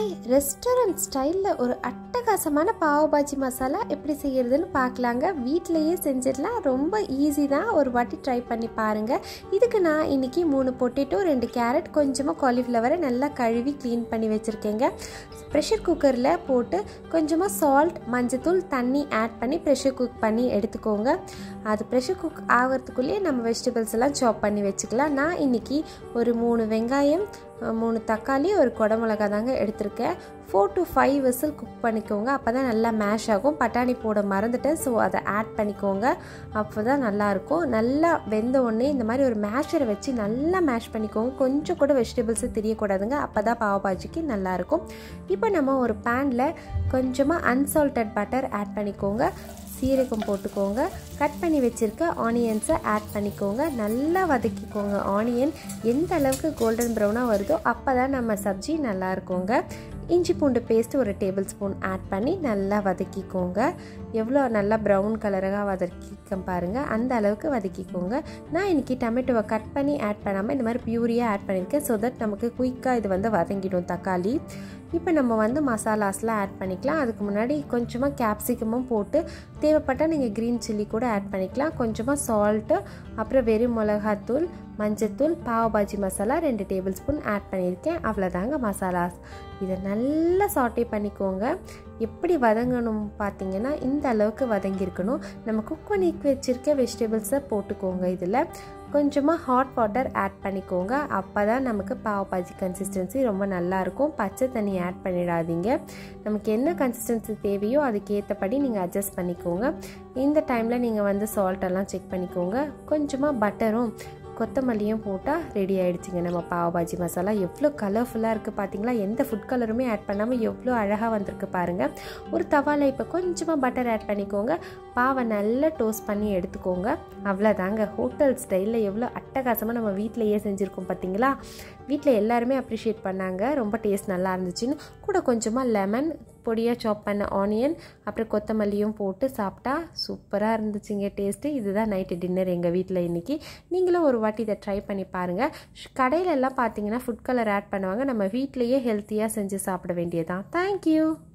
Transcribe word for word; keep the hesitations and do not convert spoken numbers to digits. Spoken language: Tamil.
ஹாய், ரெஸ்டாரண்ட் ஸ்டைலில் ஒரு அட்டகாசமான பாவ் பாஜி மசாலா எப்படி செய்கிறதுன்னு பார்க்கலாங்க. வீட்டிலையே செஞ்சிடலாம், ரொம்ப ஈஸி தான். ஒரு வாட்டி ட்ரை பண்ணி பாருங்கள். இதுக்கு நான் இன்றைக்கி மூணு பொட்டேட்டோ, ரெண்டு கேரட், கொஞ்சமாக காலிஃப்ளவரை நல்லா கழுவி க்ளீன் பண்ணி வச்சுருக்கேங்க. ப்ரெஷர் குக்கரில் போட்டு கொஞ்சமாக சால்ட், மஞ்சத்தூள், தண்ணி ஆட் பண்ணி ப்ரெஷர் குக் பண்ணி எடுத்துக்கோங்க. அது ப்ரெஷர் குக் ஆகிறதுக்குள்ளேயே நம்ம வெஜிடபிள்ஸ் எல்லாம் சாப் பண்ணி வச்சுக்கலாம். நான் இன்றைக்கி ஒரு மூணு வெங்காயம், மூணு தக்காளி, ஒரு குடமிளகா தாங்க எடுத்திருக்கேன். Four to five whistle cook பண்ணிக்கோங்க. அப்போ தான் நல்லா மேஷ் ஆகும். பட்டாணி போட மறந்துட்டேன், ஸோ அதை ஆட் பண்ணிக்கோங்க. அப்போ தான் நல்லாயிருக்கும். நல்லா வெந்த உடனே இந்த மாதிரி ஒரு மேஷரை வச்சு நல்லா மேஷ் பண்ணிக்கோங்க. கொஞ்சம் கூட வெஜிடபிள்ஸு தெரியக்கூடாதுங்க, அப்போ தான் பாவ் பாஜிக்கு நல்லாயிருக்கும். இப்போ நம்ம ஒரு பேனில் கொஞ்சமாக அன்சால்டட் பட்டர் ஆட் பண்ணிக்கோங்க. சீரகம் போட்டுக்கோங்க. கட் பண்ணி வச்சுருக்க ஆனியன்ஸை ஆட் பண்ணிக்கோங்க. நல்லா வதக்கிக்கோங்க. ஆனியன் எந்த அளவுக்கு கோல்டன் ப்ரௌனாக வருதோ அப்போ தான் நம்ம சப்ஜி நல்லா இருக்குங்க. இஞ்சி பூண்டு பேஸ்ட்டு ஒரு டேபிள் ஸ்பூன் ஆட் பண்ணி நல்லா வதக்கிக்கோங்க. எவ்வளோ நல்லா ப்ரௌன் கலராக வதக்கிக்க பாருங்கள், அந்த அளவுக்கு வதக்கிக்கோங்க. நான் இன்றைக்கி டொமேட்டோவை கட் பண்ணி ஆட் பண்ணாமல் இந்த மாதிரி பியூரியாக ஆட் பண்ணியிருக்கேன். ஸோ தட் நமக்கு குயிக்காக இது வந்து வதங்கிடும் தக்காளி. இப்போ நம்ம வந்து மசாலாஸ்லாம் ஆட் பண்ணிக்கலாம். அதுக்கு முன்னாடி கொஞ்சமாக கேப்சிகமும் போட்டு, தேவைப்பட்டால் நீங்கள் க்ரீன் சில்லி கூட ஆட் பண்ணிக்கலாம். கொஞ்சமாக சால்ட்டு, அப்புறம் வெறும் மிளகாத்தூள், மஞ்சத்தூள், பாவ் பாஜி மசாலா ரெண்டு டேபிள் ஸ்பூன் ஆட் பண்ணியிருக்கேன். அவ்வளோதாங்க மசாலாஸ். இதை நல்லா சாட்டே பண்ணிக்கோங்க. எப்படி வதங்கணும் பார்த்தீங்கன்னா இந்த அளவுக்கு வதங்கியிருக்கணும். நம்ம குக் பண்ணி வச்சுருக்க வெஜிடபிள்ஸை போட்டுக்கோங்க. இதில் கொஞ்சமாக ஹாட் வாட்டர் ஆட் பண்ணிக்கோங்க. அப்போ தான் நமக்கு பாவ் பாஜி கன்சிஸ்டன்சி ரொம்ப நல்லாயிருக்கும். பச்சை தண்ணி ஆட் பண்ணிடாதீங்க. நமக்கு என்ன கன்சிஸ்டன்சி தேவையோ அதுக்கேற்றபடி நீங்கள் அட்ஜஸ்ட் பண்ணிக்கோங்க. இந்த டைமில் நீங்கள் வந்து சால்ட்டெல்லாம் செக் பண்ணிக்கோங்க. கொஞ்சமாக பட்டரும் கொத்தமல்லியும் போட்டால் ரெடி ஆகிடுச்சிங்க நம்ம பாவ் பாஜி மசாலா. எவ்வளோ கலர்ஃபுல்லாக இருக்குது பார்த்தீங்களா? எந்த ஃபுட் கலருமே ஆட் பண்ணாமல் எவ்வளோ அழகாக வந்திருக்கு பாருங்கள். ஒரு தவாவில் இப்போ கொஞ்சமாக பட்டர் ஆட் பண்ணிக்கோங்க. பாவை நல்லா டோஸ்ட் பண்ணி எடுத்துக்கோங்க. அவ்வளோதாங்க. ஹோட்டல் ஸ்டைலில் எவ்வளோ அட்டகாசமாக நம்ம வீட்டிலையே செஞ்சுருக்கோம் பார்த்தீங்களா? வீட்டில் எல்லாருமே அப்ரிஷியேட் பண்ணாங்க, ரொம்ப டேஸ்ட் நல்லா இருந்துச்சுன்னு. கூட கொஞ்சமாக லெமன், பொடியாக சாப் பண்ண ஆனியன், அப்புறம் கொத்தமல்லியும் போட்டு சாப்பிட்டா சூப்பராக இருந்துச்சுங்க டேஸ்ட்டு. இதுதான் நைட்டு டின்னர் எங்கள் வீட்டில் இன்றைக்கி. நீங்களும் ஒரு வாட்டி இதை ட்ரை பண்ணி பாருங்கள். கடையிலெல்லாம் பார்த்தீங்கன்னா ஃபுட் கலர் ஆட் பண்ணுவாங்க. நம்ம வீட்டிலையே ஹெல்த்தியாக செஞ்சு சாப்பிட வேண்டியதான். தேங்க்யூ.